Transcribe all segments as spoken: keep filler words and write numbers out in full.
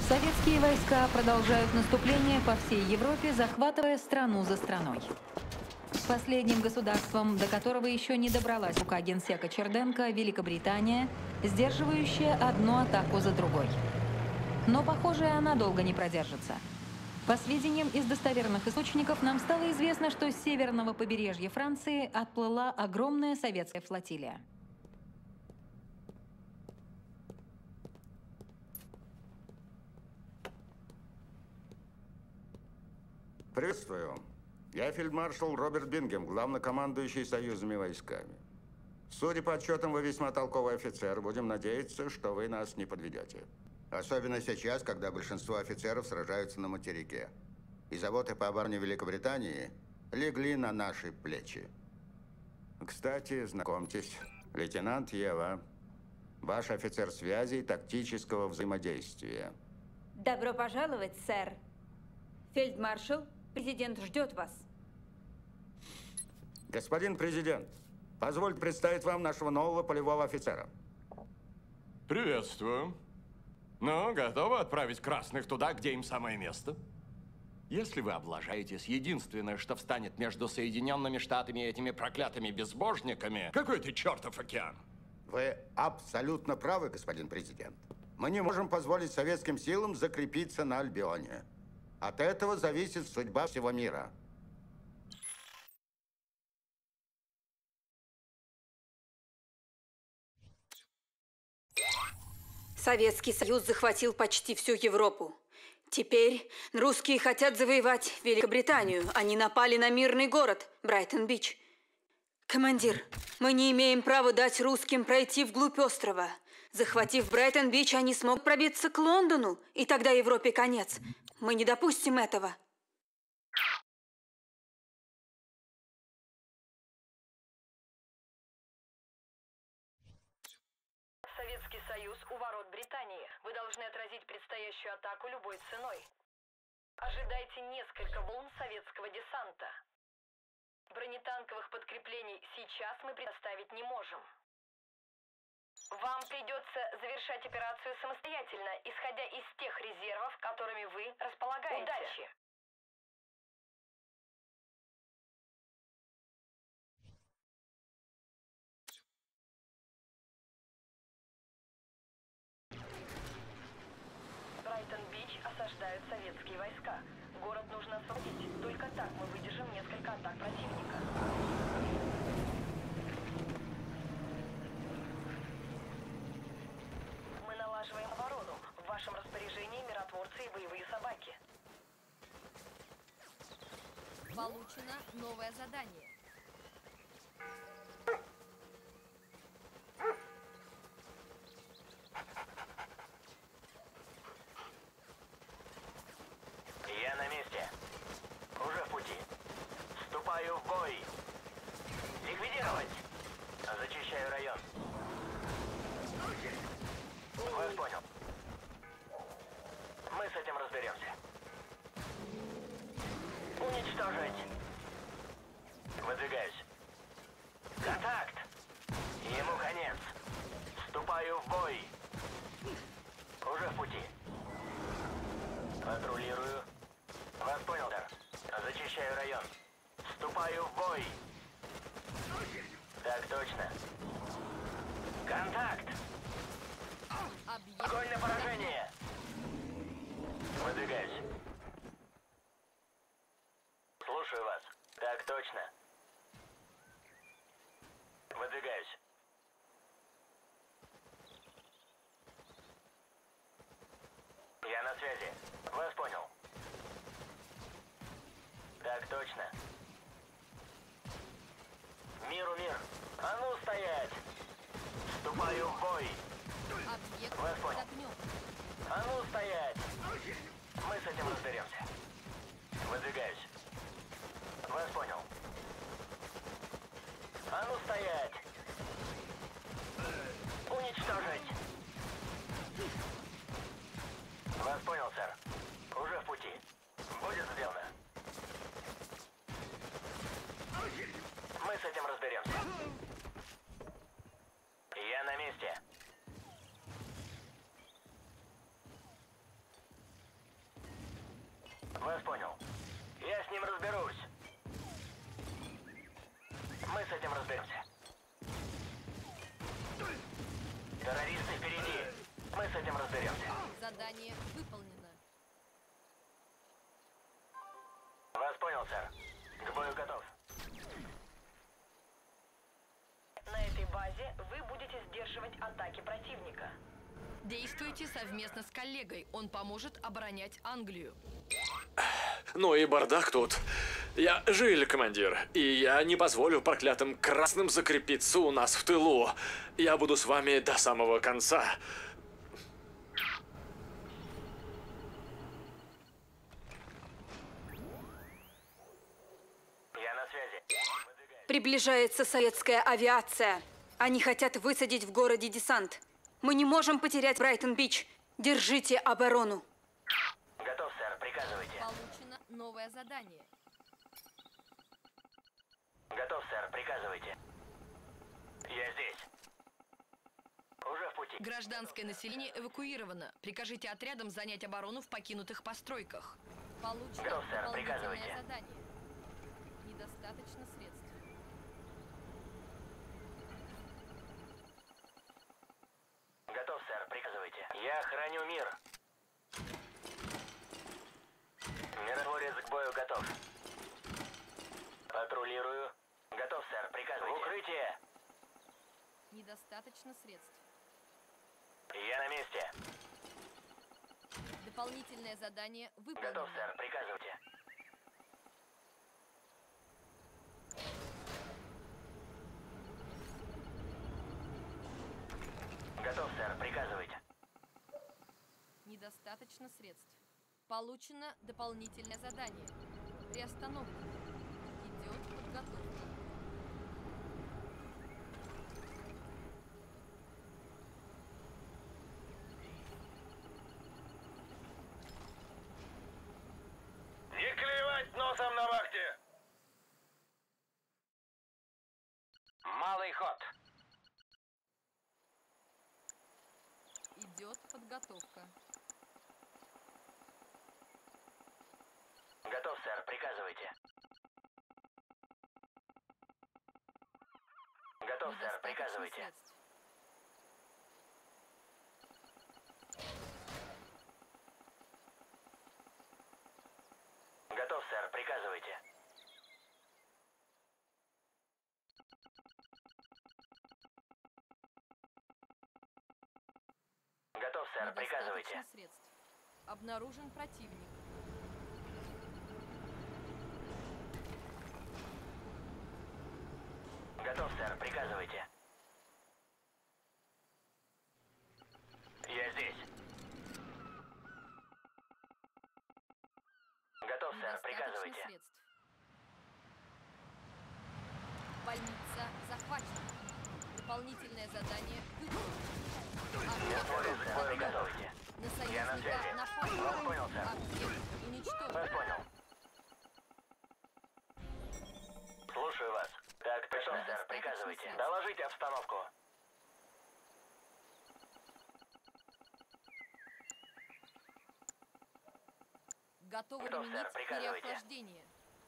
Советские войска продолжают наступление по всей Европе, захватывая страну за страной. Последним государством, до которого еще не добралась рука генсека Черденко, Великобритания, сдерживающая одну атаку за другой. Но, похоже, она долго не продержится. По сведениям из достоверных источников, нам стало известно, что с северного побережья Франции отплыла огромная советская флотилия. Приветствую. Я фельдмаршал Роберт Бингем, главнокомандующий союзными войсками. Судя по отчетам, вы весьма толковый офицер. Будем надеяться, что вы нас не подведете. Особенно сейчас, когда большинство офицеров сражаются на материке. И заботы по обороне Великобритании легли на наши плечи. Кстати, знакомьтесь, лейтенант Ева, ваш офицер связи и тактического взаимодействия. Добро пожаловать, сэр. Фельдмаршал, президент ждет вас. Господин президент, позвольте представить вам нашего нового полевого офицера. Приветствую. Ну, готовы отправить красных туда, где им самое место? Если вы облажаетесь, единственное, что встанет между Соединенными Штатами и этими проклятыми безбожниками, какой ты чертов океан? Вы абсолютно правы, господин президент. Мы не можем позволить советским силам закрепиться на Альбионе. От этого зависит судьба всего мира. Советский Союз захватил почти всю Европу. Теперь русские хотят завоевать Великобританию. Они напали на мирный город Брайтон-Бич. Командир, мы не имеем права дать русским пройти вглубь острова. Захватив Брайтон-Бич, они смогут пробиться к Лондону, и тогда Европе конец. Мы не допустим этого. Советский Союз у ворот Британии. Вы должны отразить предстоящую атаку любой ценой. Ожидайте несколько волн советского десанта. Бронетанковых подкреплений сейчас мы предоставить не можем. Вам придется завершать операцию самостоятельно, исходя из тех резервов, которыми вы располагаете. Удачи! Брайтон-Бич осаждают советские войска. Город нужно освободить. Только так мы выдержим несколько атак противника. Мы налаживаем оборону. В вашем распоряжении миротворцы и боевые собаки. Получено новое задание. Я на месте. Уже в пути. Вступаю в бой. Ликвидировать. Зачищаю район. Вас понял. Мы с этим разберемся. Уничтожить. Выдвигаюсь. Контакт. Ему конец. Вступаю в бой. Уже в пути. Патрулирую. Вас понял, сэр. Зачищаю район. Вступаю в бой. Так точно. Контакт. Объект Огонь на поражение. Выдвигаюсь. Слушаю вас. Так точно. Выдвигаюсь. Я на связи. Вас понял. Так точно. Миру мир. А ну стоять. Вступаю в бой. Объект Вас под понял. огнем. А ну стоять. Мы с этим разберемся. Выдвигаюсь. Вас понял. А ну стоять. Уничтожить. Вас понял, сэр. Уже в пути. Будет сделано. Мы с этим разберемся. Я на месте. с этим разберемся. Террористы впереди. Мы с этим разберемся. Задание выполнено. Вас понял, сэр. К бою готов. На этой базе вы будете сдерживать атаки противника. Действуйте совместно с коллегой. Он поможет оборонять Англию. Ну и бардак тут. Я Жиль, командир, и я не позволю проклятым красным закрепиться у нас в тылу. Я буду с вами до самого конца. Я на связи. Приближается советская авиация. Они хотят высадить в городе десант. Мы не можем потерять Брайтон-Бич. Держите оборону. Готов, сэр. Приказывайте. Получено новое задание. Готов, сэр. Приказывайте. Я здесь. Уже в пути. Гражданское население эвакуировано. Прикажите отрядам занять оборону в покинутых постройках. Получено Готов, сэр. дополнительное Приказывайте. задание. Недостаточно средств. Готов, сэр. Приказывайте. Я храню мир. Миротворец к бою готов. Патрулирую. Готов, сэр. Приказывайте. В укрытие. Недостаточно средств. Я на месте. Дополнительное задание выполнено. Готов, сэр. Приказывайте. Готов, сэр. Приказывайте. Недостаточно средств. Получено дополнительное задание. Приостановлено. Идет подготовка. Не клевать носом на вахте! Малый ход. Идет подготовка. Готов, сэр. Приказывайте. Готов, сэр. Недостаточно Приказывайте. средств. Готов, сэр. Приказывайте. Готов, сэр. Приказывайте. Недостаточно средств. Обнаружен противник. Готов, сэр. Приказывайте. Я здесь. Готов, сэр. Недостаточно Приказывайте. средств. Больница захвачена. Дополнительное задание выполнено. Миротворец к бою готовьте. На Я на союзника связи. напали. Вас понял, сэр. Объект уничтожен. Вас понял. Слушаю вас. Так точно, сэр. Недостаточно Приказывайте. средств. Доложите обстановку. Готовы Готов, применить сэр. Приказывайте. переохлаждение.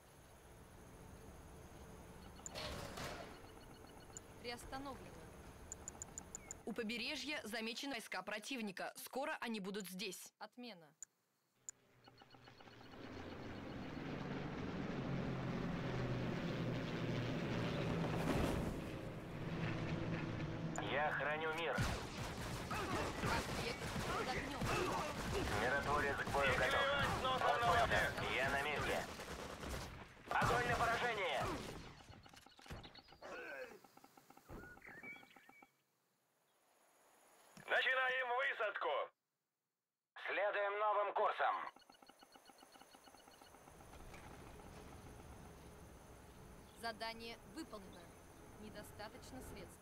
Приостановлено. У побережья замечены войска противника. Скоро они будут здесь. Отмена. Я храню мир. Объект под огнем. Миротворец к бою готов. Вас понял, сэр. Я на месте. Огонь на поражение! Начинаем высадку! Следуем новым курсом. Задание выполнено. Недостаточно средств.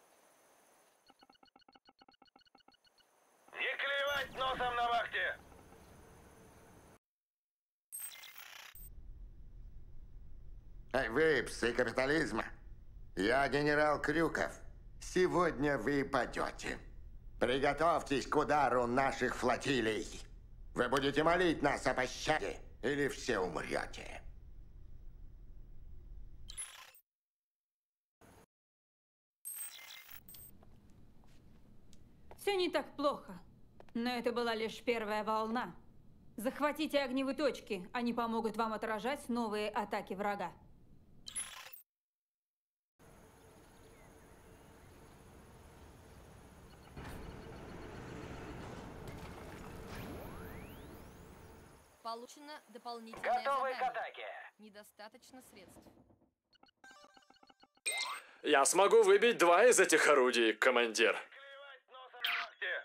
Не клевать носом на вахте! Эй, вы, псы капитализма. Я генерал Крюков. Сегодня вы падете. Приготовьтесь к удару наших флотилий. Вы будете молить нас о пощаде, или все умрете. Все не так плохо. Но это была лишь первая волна. Захватите огневые точки. Они помогут вам отражать новые атаки врага. Получено дополнительное Готовы к задание. атаке. Недостаточно средств. Я смогу выбить два из этих орудий, командир. Клевать носом на ногти.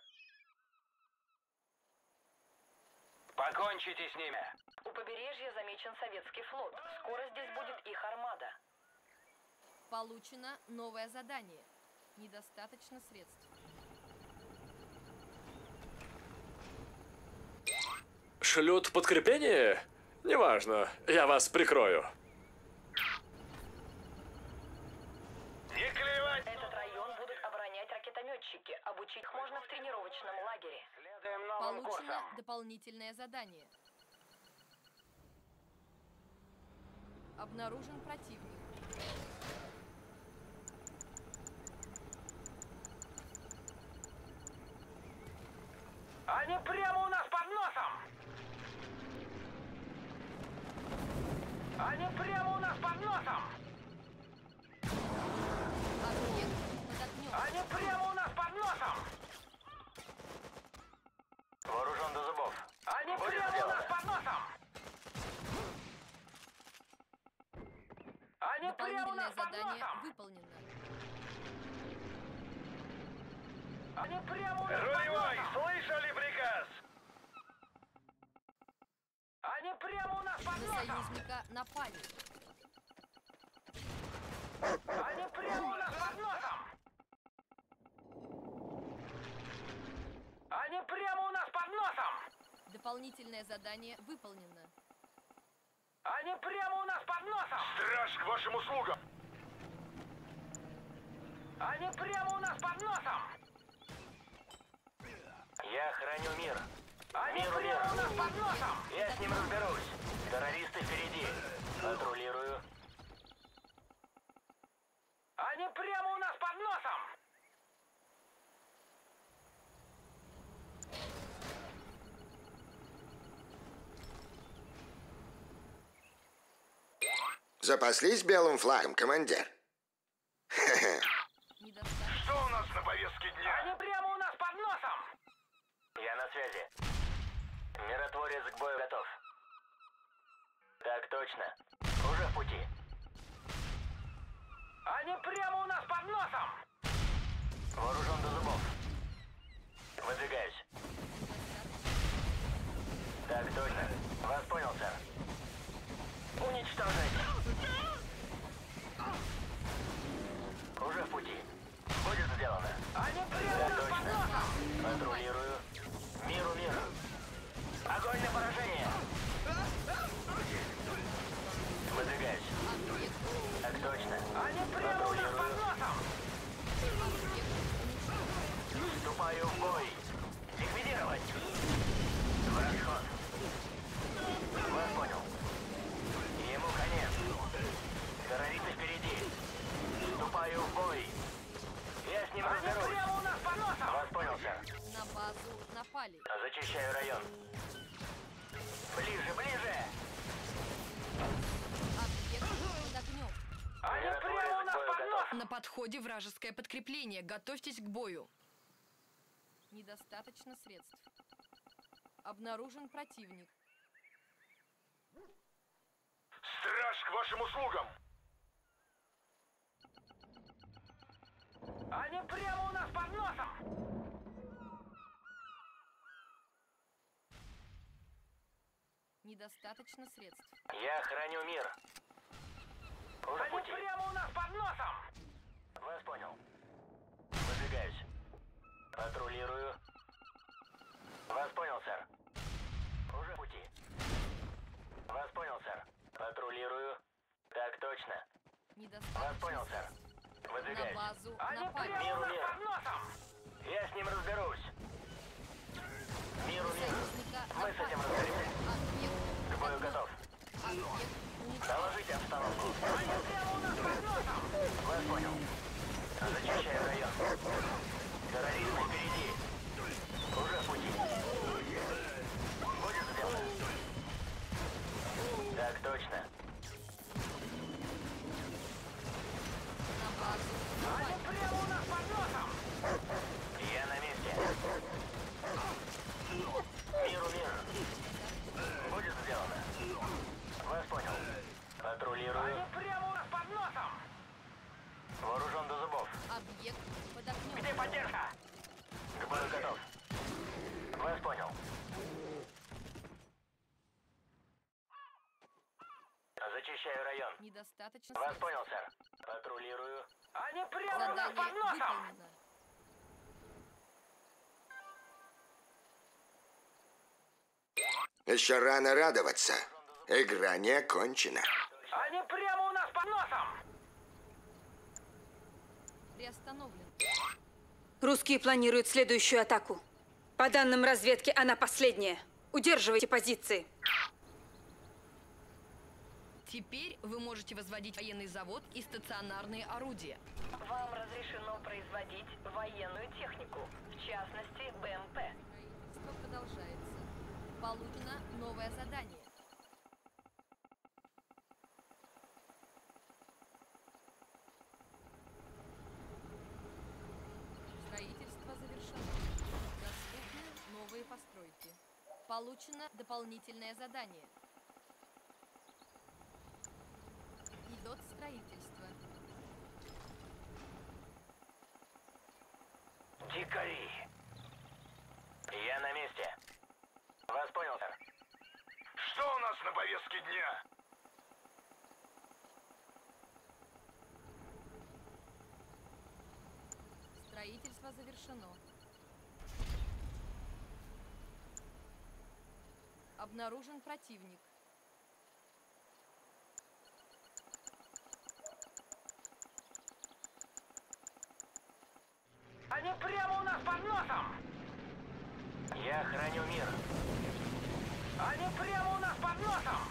Покончите с ними. У побережья замечен советский флот. Скоро здесь будет их армада. Получено новое задание. Недостаточно средств. Шлют подкрепление? Неважно, я вас прикрою. Не клевать. Этот район будут оборонять ракетометчики. Обучить их можно в тренировочном лагере. Следуем новым Получено курсом. дополнительное задание. Обнаружен противник. Они прямо у нас под носом. Они прямо у нас под носом. Объект под огнем. Они прямо у нас под носом. Вооружен до зубов. Они Будет прямо у сделано. нас под носом. Они прямо у Дополнительное нас под задание носом. выполнено. Они прямо у нас под носом. Слышали приказ? Они прямо у нас под На носом. союзника напали. Они прямо у нас под носом. Они прямо у нас под носом. Дополнительное задание выполнено. Они прямо у нас под носом. Страж к вашим услугам. Они прямо у нас под носом. Я храню мир. Они Мир, прямо мир. у нас под носом. Я с ним разберусь. Террористы впереди. Патрулирую. Они прямо у нас под носом. Запаслись белым флагом, командир? Недостаточно. Что у нас на повестке дня? Они прямо у нас под носом. Я на связи. Миротворец к бою готов. Так точно. Уже в пути. Они прямо у нас под носом. Вооружен до зубов. Выдвигаюсь. Так точно. Вас понял, сэр. Уничтожить. Уже в пути. Будет сделано. Они прямо Так у нас под точно. носом. Патрулирую. Миру, мир. Огонь на поражение. Выдвигаюсь. Объект. Так точно. Они прямо у нас под носом. Вступаю в бой. Ликвидировать. В расход. Вас понял. Ему конец. Террористы впереди. Вступаю в бой. Я с ним Они разберусь. прямо у нас под носом. Вас понял, сэр. На базу напали. Зачищаю район. Ближе, ближе. Объект под огнем. Они прямо у нас под носом. На подходе вражеское подкрепление. Готовьтесь к бою. Недостаточно средств. Обнаружен противник. Страж к вашим услугам. Они прямо у нас под носом. Недостаточно средств. Я храню мир. Уже в Они пути. прямо у нас под носом. Вас понял. Выдвигаюсь. Патрулирую. Вас понял, сэр. Уже в пути. Вас понял, сэр. Патрулирую. Так точно. Вас Недостаточно понял, сэр. средств. На Выдвигаюсь. базу Они напали. прямо у Миру, нас мир. под носом. Я с ним разберусь. Миру, мир. Союзника Мы с этим напали. разберемся. Объект К бою готов. Объект уничтожен. Доложите обстановку. Они прямо у нас под носом. Вас понял. Зачищаю район. Террористы впереди. Зачищаю район. Недостаточно Вас средств. понял, сэр. Патрулирую. Они прямо у нас Задание под носом! выполнено. Еще рано радоваться. Игра не окончена. Они прямо у нас под носом! Приостановлен. Русские планируют следующую атаку. По данным разведки, она последняя. Удерживайте позиции. Теперь вы можете возводить военный завод и стационарные орудия. Вам разрешено производить военную технику, в частности БМП. Что продолжается. Получено новое задание. Строительство завершено. Доступны новые постройки. Получено дополнительное задание. Идет строительство. Дикари. Я на месте. Вас понял, сэр. Что у нас на повестке дня? Строительство завершено. Обнаружен противник. Они прямо у нас под носом! Я храню мир. Они прямо у нас под носом!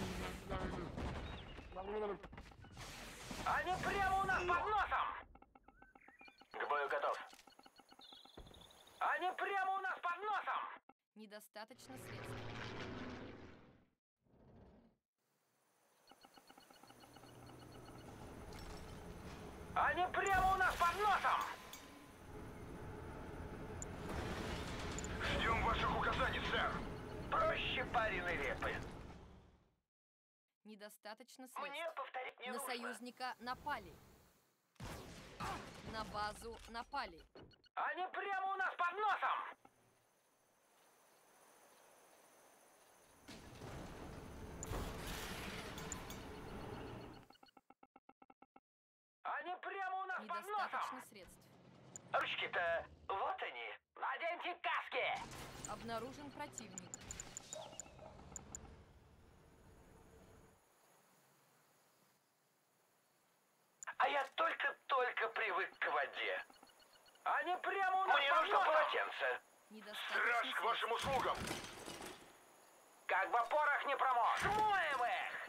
Они прямо у нас под носом! К бою готов. Они прямо у нас под носом! Недостаточно средств. Они прямо у нас под носом! Ждем ваших указаний, сэр. Проще пареной репы. Недостаточно средств. Мне повторить не На нужно. союзника напали. На базу напали. Они прямо у нас под носом! Они прямо у нас под Недостаточно носом! средств. Ручки-то вот они. Наденьте каски! Обнаружен противник. А я только-только привык к воде. Они прямо у нас Мне под нужно носом! полотенце. Недостаточно средств. услугам. Как бы порох не промок. Смоем их!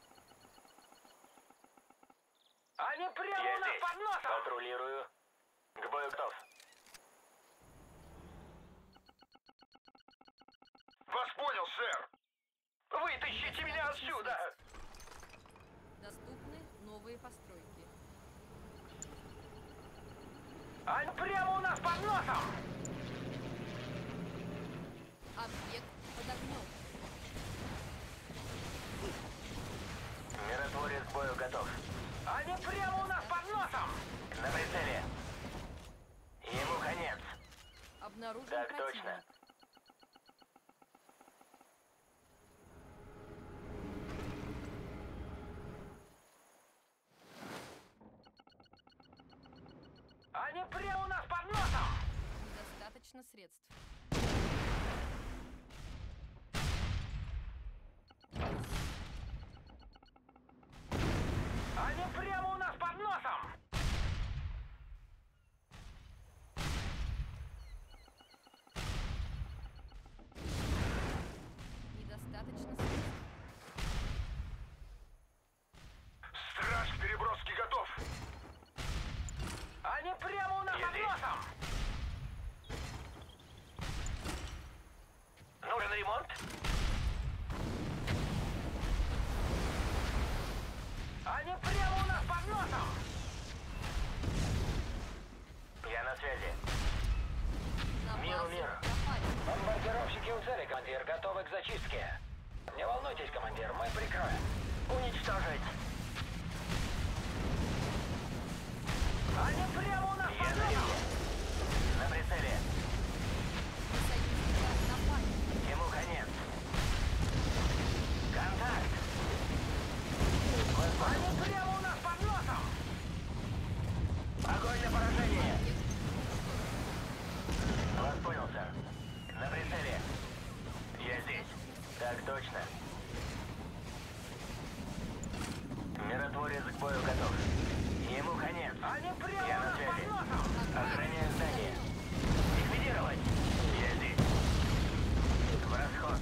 Они прямо Я у нас здесь. под носом! Патрулирую. К бою готов. Вас понял, сэр. Вытащите меня отсюда! Доступны новые постройки. Они прямо у нас под носом! Объект под огнем. Миротворец к бою готов. Они прямо у нас под носом! На прицеле. Ему конец. Обнаружен Так противник. точно. Они прямо у нас под носом! Недостаточно средств. Они прямо у нас под носом! Недостаточно средств. Страж к переброске готов! Они прямо у нас Я под здесь. носом! Нужен ремонт? Они прямо у нас под носом! Я на связи. На Миру базу мир. напали. Бомбардировщики у цели, командир. Готовы к зачистке. Не волнуйтесь, командир. Мы прикроем. Уничтожить. Они прямо у нас Я под на носом! месте. На прицеле. На союзника напали. Ему конец. Контакт. точно. Миротворец к бою готов. Ему конец. Я на связи. Охраняю здание. Ликвидировать. Я здесь. В расход.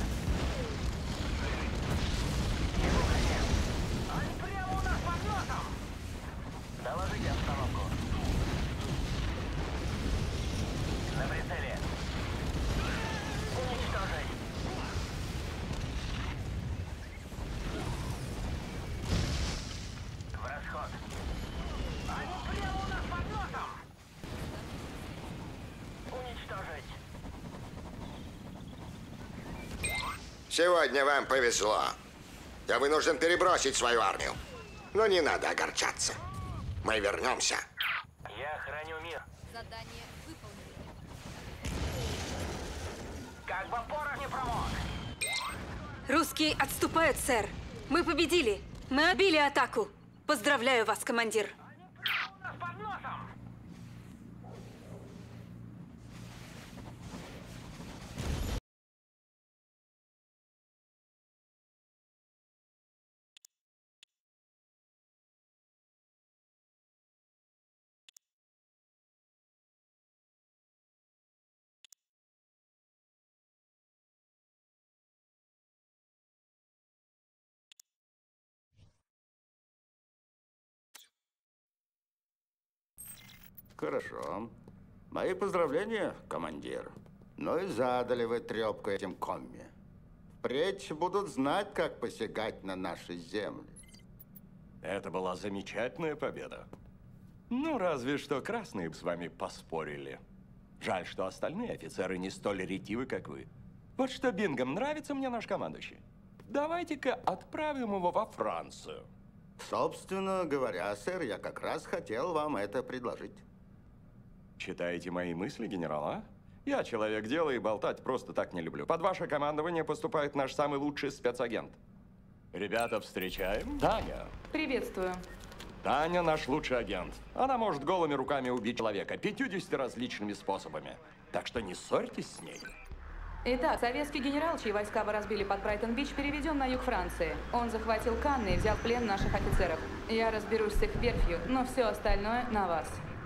Ему конец. Они прямо у нас под носом. Доложите обстановку. На прицеле. Уничтожить. В расход. Они прямо у нас под носом. Уничтожить. Сегодня вам повезло. Я вынужден перебросить свою армию. Но не надо огорчаться. Мы вернемся. Я храню мир. Задание выполнено. Как бы порох не промок. Русские отступают, сэр. Мы победили. Мы отбили атаку. Поздравляю вас, командир. У нас под носом. Хорошо. Мои поздравления, командир. Ну и задали вы трепку этим комми. Впредь будут знать, как посягать на наши земли. Это была замечательная победа. Ну, разве что красные с вами поспорили. Жаль, что остальные офицеры не столь ретивы, как вы. Вот что, Бингем, нравится мне наш командующий. Давайте-ка отправим его во Францию. Собственно говоря, сэр, я как раз хотел вам это предложить. Читаете мои мысли, генерал, а? Я человек дела и болтать просто так не люблю. Под ваше командование поступает наш самый лучший спецагент. Ребята, встречаем Таня. Приветствую. Таня наш лучший агент. Она может голыми руками убить человека пятьюдесятью различными способами. Так что не ссорьтесь с ней. Итак, советский генерал, чьи войска вы разбили под Брайтон-Бич, переведен на юг Франции. Он захватил Канны и взял в плен наших офицеров. Я разберусь с их верфью, но все остальное на вас.